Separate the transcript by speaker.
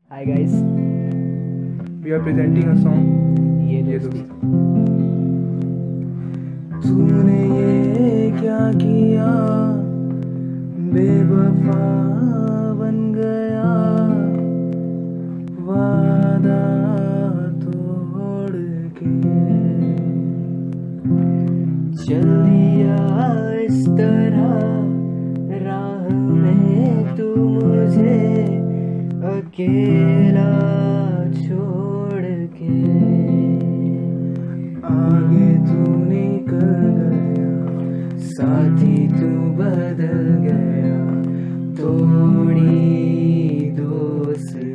Speaker 1: Hi guys,
Speaker 2: We are presenting a song.
Speaker 1: ये
Speaker 2: दोस्ती।
Speaker 1: तूने ये क्या किया, बेवफा बन गया, वादा तोड़ के चल दिया इस तरह राह में तू मुझे अकेला छोड़ के। आगे तू निकल गया, साथी तू बदल गया, तोड़ी दोस्ती।